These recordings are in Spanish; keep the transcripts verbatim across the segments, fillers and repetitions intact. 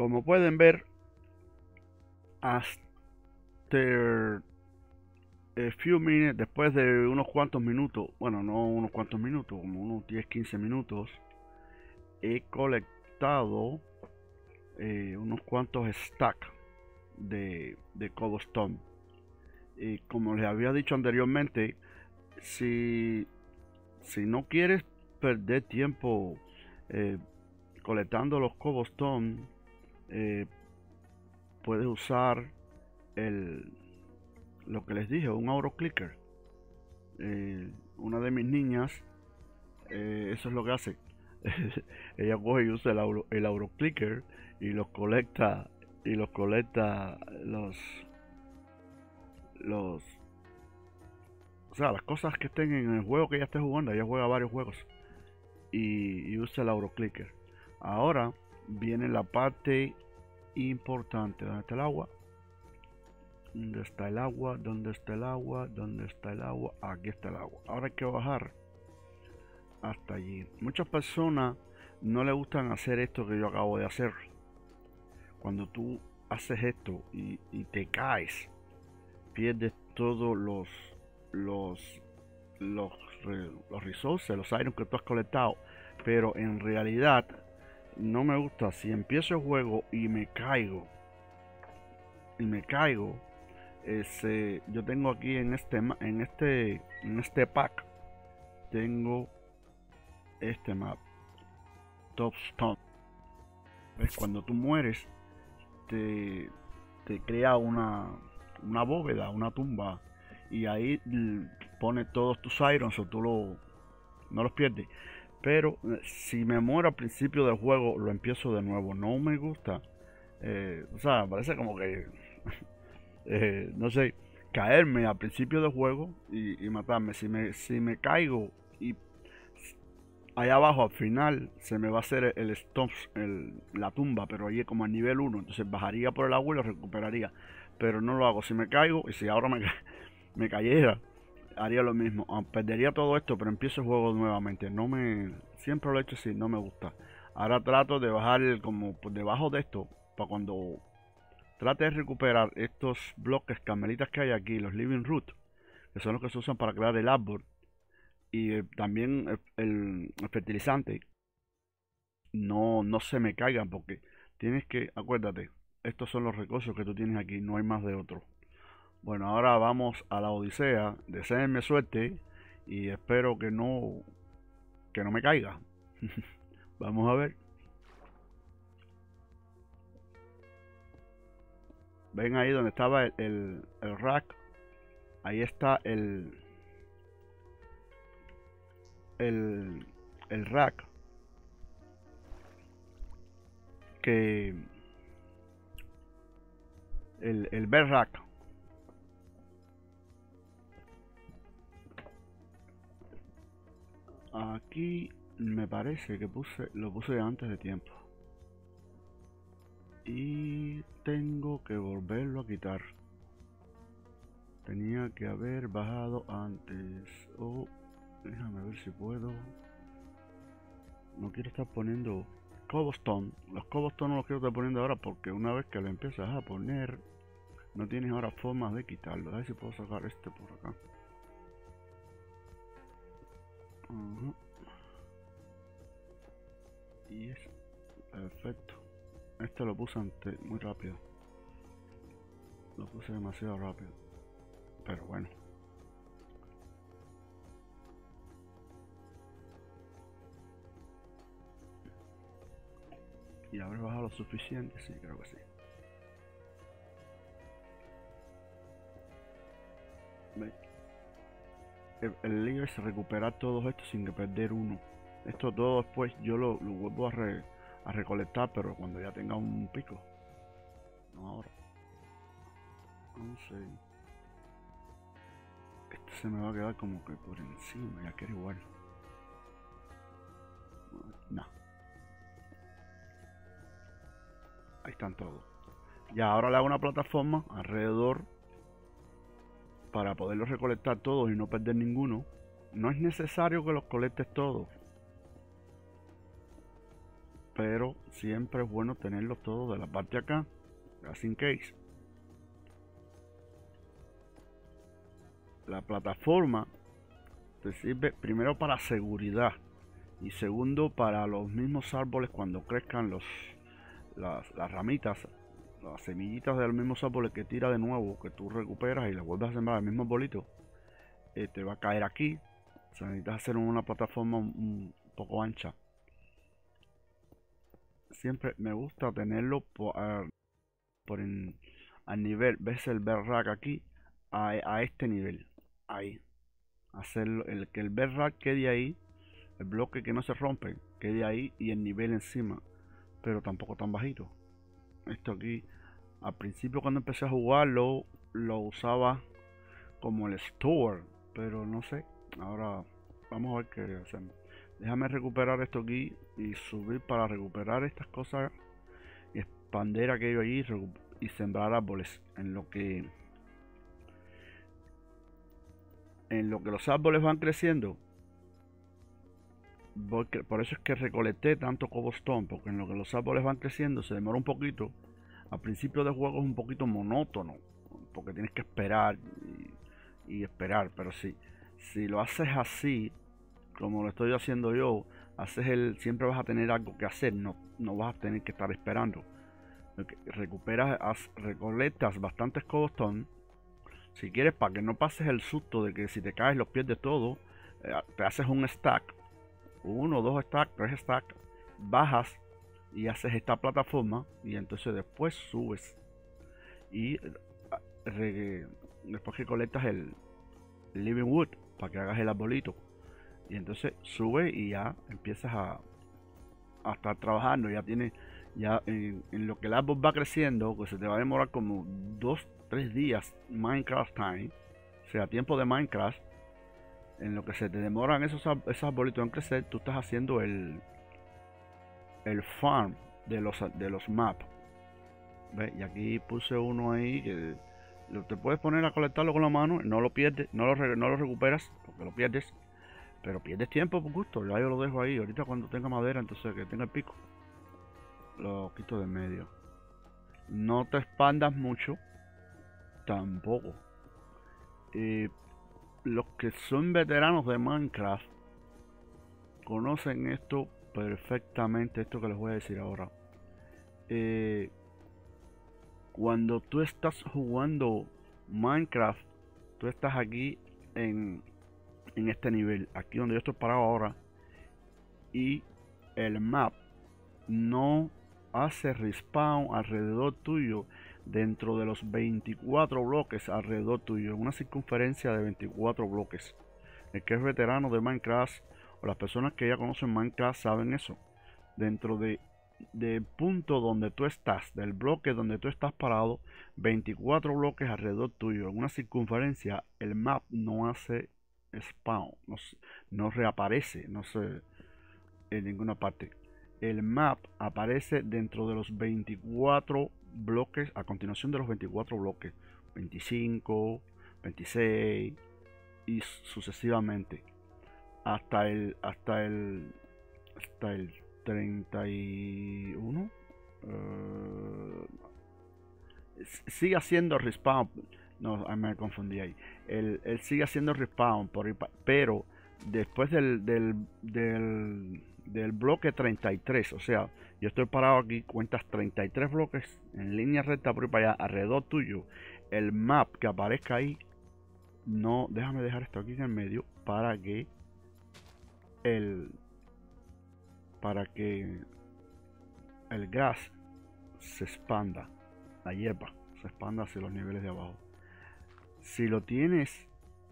como pueden ver, after a few minutes, después de unos cuantos minutos, bueno, no unos cuantos minutos, como unos diez quince minutos, he colectado eh, unos cuantos stacks de, de cobblestone. Y como les había dicho anteriormente, si, si no quieres perder tiempo eh, colectando los cobblestone, eh, puedes usar el, lo que les dije, un autoclicker. Eh, una de mis niñas, eh, eso es lo que hace. Ella coge y usa el, auro, el autoclicker y los colecta y los colecta los los o sea, las cosas que estén en el juego que ella esté jugando. Ella juega varios juegos y, y usa el autoclicker. Ahora viene la parte importante. ¿Dónde está el agua? ¿Dónde está el agua? ¿Dónde está el agua? ¿Dónde está el agua? Aquí está el agua. Ahora hay que bajar hasta allí. Muchas personas no le gustan hacer esto que yo acabo de hacer. Cuando tú haces esto y, y te caes, pierdes todos los los los, los resources, los items que tú has colectado. Pero en realidad no me gusta. Si empiezo el juego y me caigo y me caigo ese, yo tengo aquí en este en este en este pack tengo este map Top Stone. ¿Ves? Cuando tú mueres te, te crea una una bóveda, una tumba, y ahí pone todos tus irons, o tú lo, no los pierdes. Pero si me muero al principio del juego, lo empiezo de nuevo. No me gusta. Eh, o sea, parece como que, eh, no sé, caerme al principio del juego y, y matarme. Si me, si me caigo y allá abajo al final se me va a hacer el stomp, el, la tumba, pero ahí es como a nivel uno. Entonces bajaría por el agua y lo recuperaría. Pero no lo hago. Si me caigo, y si ahora me, me cayera, haría lo mismo. Ah, perdería todo esto, pero empiezo el juego nuevamente. No me, siempre lo he hecho así, no me gusta. Ahora trato de bajar el, como por debajo de esto, para cuando trate de recuperar estos bloques carmelitas que hay aquí, los living root, que son los que se usan para crear el árbol, y eh, también el, el, el fertilizante, no, no se me caigan, porque tienes que, acuérdate, estos son los recursos que tú tienes aquí, no hay más de otro. Bueno, ahora vamos a la odisea. Deseenme suerte y espero que no que no me caiga. Vamos a ver. Ven ahí donde estaba el, el, el rack. Ahí está el el el rack que el el bed rack. Aquí me parece que puse lo puse antes de tiempo. Y tengo que volverlo a quitar. Tenía que haber bajado antes. Oh, déjame ver si puedo. No quiero estar poniendo cobblestone. Los cobblestone no los quiero estar poniendo ahora, porque una vez que lo empiezas a poner, no tienes ahora forma de quitarlo. A ver si puedo sacar este por acá. Uh-huh. Y es perfecto. Este lo puse antes, muy rápido. Lo puse demasiado rápido. Pero bueno. ¿Y habré bajado lo suficiente? Sí, creo que sí. ¿Ve? El, el lío es recuperar todos estos sin que perder uno. Esto todo después yo lo, lo vuelvo a, re, a recolectar, pero cuando ya tenga un pico. No ahora. once. Este se me va a quedar como que por encima, ya que era igual. No. Ahí están todos. Ya ahora le hago una plataforma alrededor para poderlos recolectar todos y no perder ninguno. No es necesario que los colectes todos, pero siempre es bueno tenerlo todo de la parte de acá, just in case. La plataforma te sirve primero para seguridad y segundo para los mismos árboles cuando crezcan los las, las ramitas, las semillitas de los mismos árboles que tira de nuevo, que tú recuperas y las vuelves a sembrar el mismo bolito, eh, te va a caer aquí. O sea, necesitas hacer una plataforma un, un poco ancha. Siempre me gusta tenerlo por, a, por en, al nivel, ves el bedrock aquí, a, a este nivel, ahí. Hacerlo, el que el bedrock quede ahí, el bloque que no se rompe, quede ahí y el nivel encima, pero tampoco tan bajito. Esto aquí, al principio cuando empecé a jugarlo, lo usaba como el store, pero no sé, ahora vamos a ver qué hacemos. Déjame recuperar esto aquí y subir para recuperar estas cosas y expandir aquello allí y sembrar árboles en lo que en lo que los árboles van creciendo. Por eso es que recolecté tanto cobblestone, porque en lo que los árboles van creciendo se demora un poquito. Al principio de juego es un poquito monótono, porque tienes que esperar y, y esperar, pero si, si lo haces así, como lo estoy haciendo yo, haces el, siempre vas a tener algo que hacer, no, no vas a tener que estar esperando. Recuperas, recolectas bastantes cobblestone, si quieres, para que no pases el susto de que si te caes los pierdes todo, eh, te haces un stack, uno, dos stacks, tres stacks, bajas y haces esta plataforma y entonces después subes y re, después que colectas el, el living wood para que hagas el arbolito y entonces sube y ya empiezas a, a estar trabajando. Ya tienes, ya en, en lo que el árbol va creciendo, pues se te va a demorar como dos, tres días Minecraft time, o sea, tiempo de Minecraft. En lo que se te demoran esos, esos arbolitos en crecer, tú estás haciendo el el farm de los de los maps. ¿Ves? Y aquí puse uno ahí que lo, te puedes poner a colectarlo con la mano, no lo pierdes, no lo, no lo recuperas porque lo pierdes, pero pierdes tiempo por gusto. Ya yo lo dejo ahí, ahorita cuando tenga madera, entonces que tenga el pico, lo quito de medio. No te expandas mucho, tampoco. Eh, los que son veteranos de Minecraft conocen esto perfectamente, esto que les voy a decir ahora. Eh, cuando tú estás jugando Minecraft, tú estás aquí en, en este nivel, aquí donde yo estoy parado ahora, y el map no hace respawn alrededor tuyo dentro de los veinticuatro bloques alrededor tuyo, en una circunferencia de veinticuatro bloques. El que es veterano de Minecraft o las personas que ya conocen Minecraft saben eso. Dentro de del punto donde tú estás, del bloque donde tú estás parado, veinticuatro bloques alrededor tuyo, en una circunferencia, el map no hace spawn, no, no reaparece, no se en ninguna parte. El map aparece dentro de los veinticuatro bloques, a continuación de los veinticuatro bloques, veinticinco, veintiséis y sucesivamente hasta el hasta el hasta el treinta y uno. Uh, sigue haciendo respawn. No, me confundí ahí. Él, él sigue haciendo respawn, por, pero después del, del, del, del bloque treinta y tres, o sea, yo estoy parado aquí, cuentas treinta y tres bloques en línea recta por ahí para allá, alrededor tuyo. El map que aparezca ahí, no, déjame dejar esto aquí en el medio para que el para que el gas se expanda, la hierba se expanda hacia los niveles de abajo. Si lo tienes,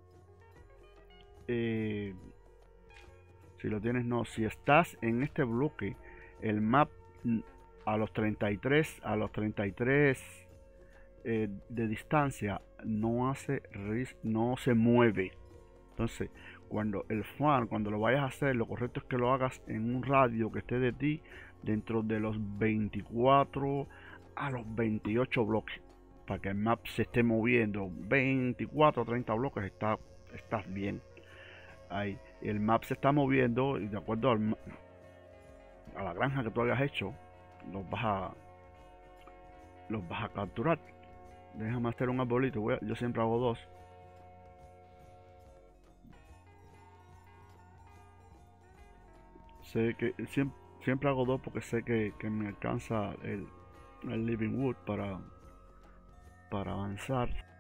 eh, si lo tienes, no, si estás en este bloque, el map a los treinta y tres, a los treinta y tres eh, de distancia no hace, no se mueve. Entonces, cuando el fan, cuando lo vayas a hacer, lo correcto es que lo hagas en un radio que esté de ti dentro de los veinticuatro a los veintiocho bloques, para que el map se esté moviendo. veinticuatro a treinta bloques está, estás bien. Ahí el map se está moviendo y de acuerdo al a la granja que tú hayas hecho, los vas a, los vas a capturar. Déjame hacer un arbolito, voy a- yo siempre hago dos. Sé que siempre, siempre hago dos porque sé que, que me alcanza el, el living wood para, para avanzar.